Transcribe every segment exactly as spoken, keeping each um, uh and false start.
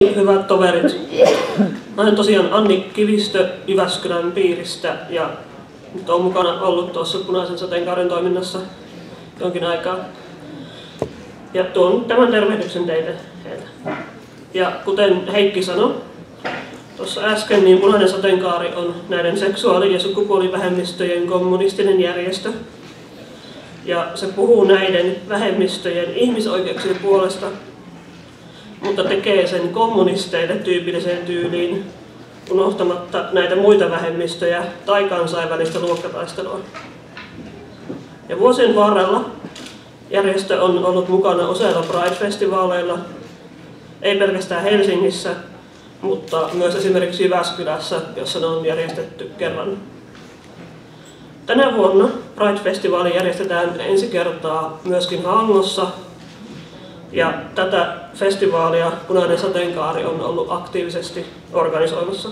Hyvät toverit, mä olen tosiaan Anni Kivistö Jyväskylän piiristä ja nyt olen mukana ollut tuossa Punaisen sateenkaaren toiminnassa jonkin aikaa. Ja tuon tämän tervehdyksen teille heiltä. Ja kuten Heikki sanoi tuossa äsken, niin Punainen sateenkaari on näiden seksuaali- ja sukupuolivähemmistöjen kommunistinen järjestö. Ja se puhuu näiden vähemmistöjen ihmisoikeuksien puolesta, mutta tekee sen kommunisteille tyypilliseen tyyliin, unohtamatta näitä muita vähemmistöjä tai kansainvälistä luokkataistelua. Ja vuosien varrella järjestö on ollut mukana useilla Pride-festivaaleilla, ei pelkästään Helsingissä, mutta myös esimerkiksi Jyväskylässä, jossa ne on järjestetty kerran. Tänä vuonna Pride-festivaali järjestetään ensi kertaa myöskin Hangossa, ja tätä festivaalia Punainen sateenkaari on ollut aktiivisesti organisoimassa.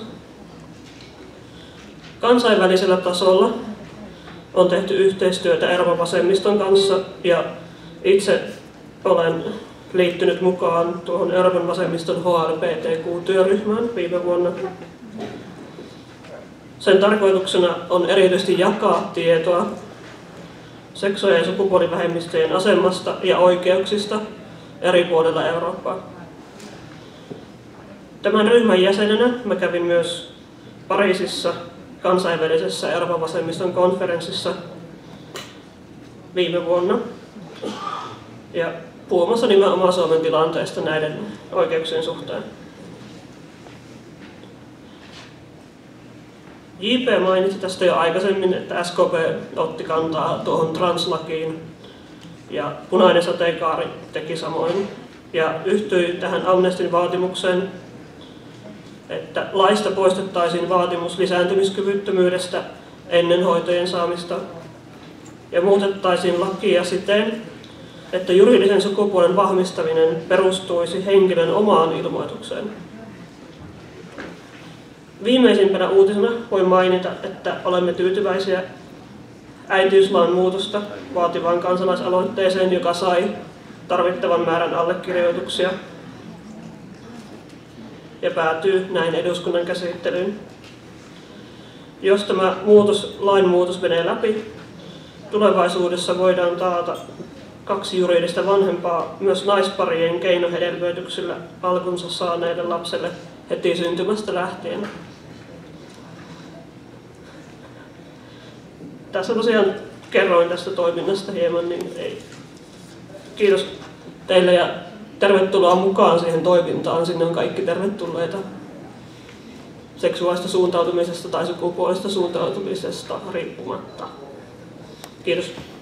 Kansainvälisellä tasolla on tehty yhteistyötä Euroopan vasemmiston kanssa ja itse olen liittynyt mukaan tuohon Euroopan vasemmiston H L B T Q-työryhmään viime vuonna. Sen tarkoituksena on erityisesti jakaa tietoa seksuaali- ja sukupuolivähemmistöjen asemasta ja oikeuksista eri puolilla Eurooppaa. Tämän ryhmän jäsenenä mä kävin myös Pariisissa kansainvälisessä Euroopan vasemmiston konferenssissa viime vuonna ja puhumassa nimenomaan Suomen tilanteesta näiden oikeuksien suhteen. J P mainitsi tästä jo aikaisemmin, että S K P otti kantaa tuohon translakiin ja Punainen sateenkaari teki samoin ja yhtyi tähän Amnestyn vaatimukseen, että laista poistettaisiin vaatimus lisääntymiskyvyttömyydestä ennen hoitojen saamista ja muutettaisiin lakia siten, että juridisen sukupuolen vahvistaminen perustuisi henkilön omaan ilmoitukseen. Viimeisimpänä uutisena voi mainita, että olemme tyytyväisiä äitiyslain muutosta vaativaan kansalaisaloitteeseen, joka sai tarvittavan määrän allekirjoituksia ja päätyy näin eduskunnan käsittelyyn. Jos tämä muutos, lainmuutos menee läpi, tulevaisuudessa voidaan taata kaksi juridista vanhempaa myös naisparien keinohedelmöityksillä alkunsa saaneille lapselle heti syntymästä lähtien. Tässä tosiaan kerroin tästä toiminnasta hieman, niin ei. Kiitos teille ja tervetuloa mukaan siihen toimintaan. Sinne on kaikki tervetulleita seksuaalista suuntautumisesta tai sukupuolista suuntautumisesta riippumatta. Kiitos.